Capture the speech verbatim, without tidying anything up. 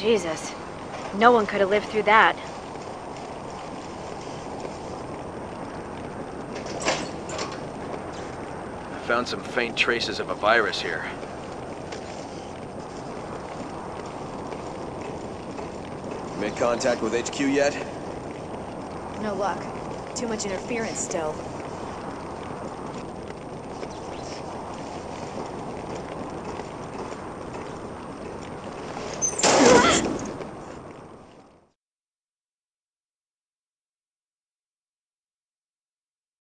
Jesus. No one could have lived through that. I found some faint traces of a virus here. Made contact with H Q yet? No luck. Too much interference still.